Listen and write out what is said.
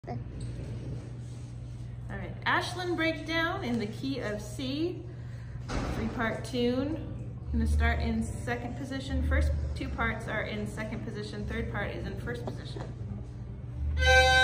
All right, Ashland breakdown in the key of C, 3-part tune. I'm gonna start in second position. First 2 parts are in second position, third part is in first position.